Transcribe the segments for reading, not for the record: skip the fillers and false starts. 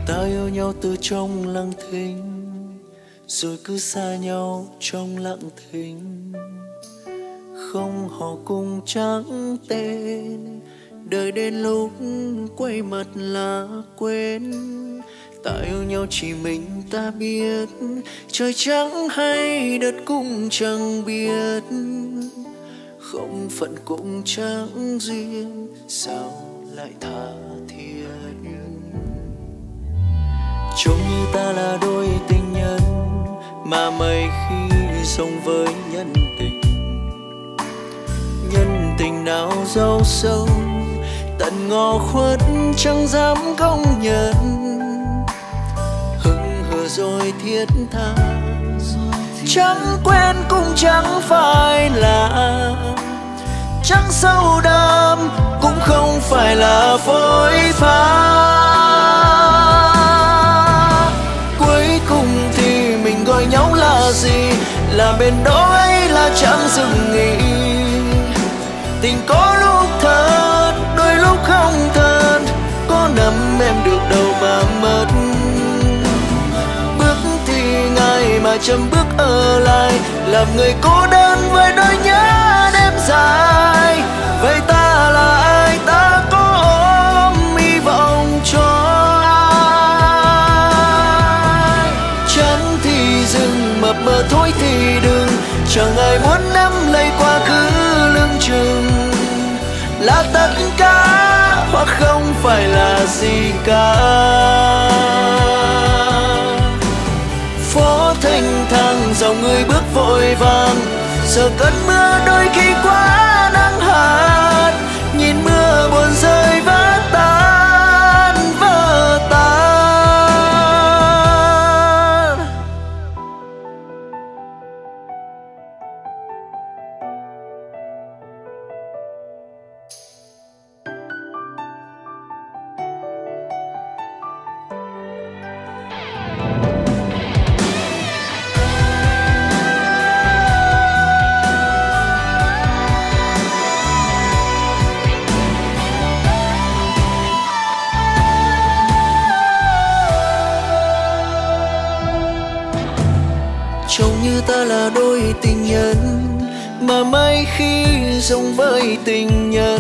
Ta yêu nhau từ trong lặng thinh, rồi cứ xa nhau trong lặng thinh. Không họ cùng trắng tên, đợi đến lúc quay mặt là quên. Ta yêu nhau chỉ mình ta biết, trời trắng hay đất cũng chẳng biết. Không phận cũng chẳng duyên, sao lại tha thiết. Trông như ta là đôi tình nhân, mà mấy khi sống với nhân tình. Nhân tình nào giàu sâu, tận ngõ khuất chẳng dám công nhận. Hững hờ rồi thiết tha, chẳng quen cũng chẳng phải là. Chẳng sâu đậm cũng không phải là phôi pha. Cuối cùng thì mình gọi nhau là gì? Là bên đó hay là chẳng dừng nghỉ? Tình có lúc thật, đôi lúc không thật. Có nắm em được đâu mà mất. Bước thì ngại mà chậm bước ở lại, làm người cô đơn với nỗi nhớ đêm dài. Vậy ta là ai, ta có ôm hy vọng cho ai? Chắn thì dừng, mập mờ thôi thì đừng. Chẳng ai muốn nắm lấy quá khứ lưng chừng. Là tất cả hoặc không phải là gì cả. Phố thanh thang dòng người bước vội vàng, giờ cơn mưa đôi khi quá nắng hạn. Nhìn mưa buồn rơi vỡ tan, vỡ tan. Trông như ta là đôi tình nhân, mà mấy khi giống với tình nhân.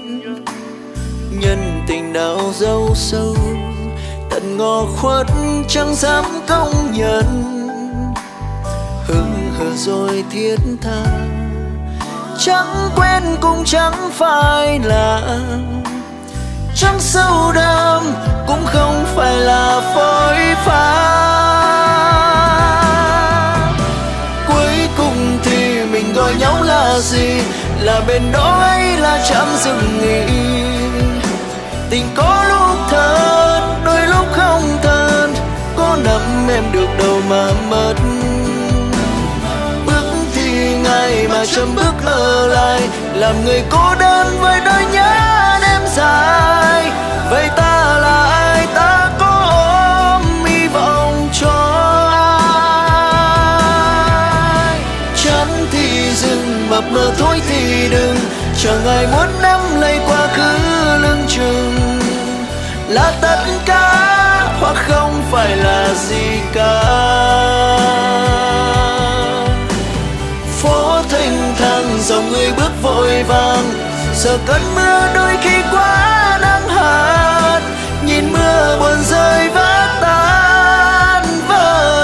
Nhân tình nào giàu sâu, tận ngõ khuất chẳng dám công nhận. Hững hờ rồi thiết tha, chẳng quen cũng chẳng phải là. Chẳng sâu đậm cũng không phải là phôi pha. Mình gọi nhau là gì? Là bên đó hay là chẳng dừng nghỉ? Tình có lúc thật, đôi lúc không thật. Có nắm em được đâu mà mất. Bước thì ngại mà chậm bước ở lại, làm người cô đơn với nỗi nhớ đêm dài. Vậy ta là ai, ta có ôm hy vọng cho ai? Chắn thì dừng, mập mờ thôi thì đừng. Chẳng ai muốn nắm lấy quá khứ lưng chừng. Là tất cả hoặc không phải là gì cả. Phố thanh thang dòng người bước vội vàng, giờ cơn mưa đôi khi quá nắng hạn. Nhìn mưa buồn rơi vỡ tan, vỡ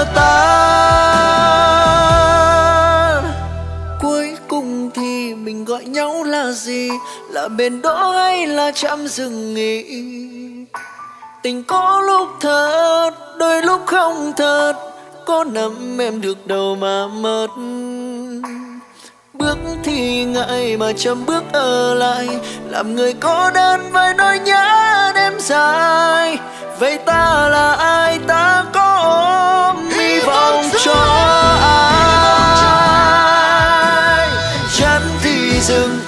tan. Cuối cùng thì mình gọi nhau là gì? Là bên đó hay là chạm dừng nghỉ? Tình có lúc thật, đôi lúc không thật. Có nắm em được đâu mà mất. Bước thì ngại mà chậm bước ở lại, làm người cô đơn với nỗi nhớ đêm dài. Vậy ta là ai, ta có ôm hy vọng cho ai? Chắn thì dừng,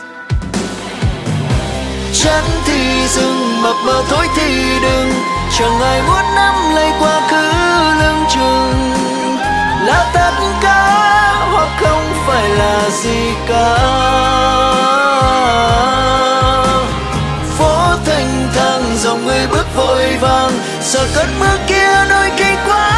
chắn thì dừng, mập mờ thôi thì đừng. Chẳng ai muốn nắm lấy quá khứ lưng chừng. Là tất cả hoặc không phải là gì cả. Phố thanh thang dòng người bước vội vội vàng, sợ cơn mưa kia đôi khi quá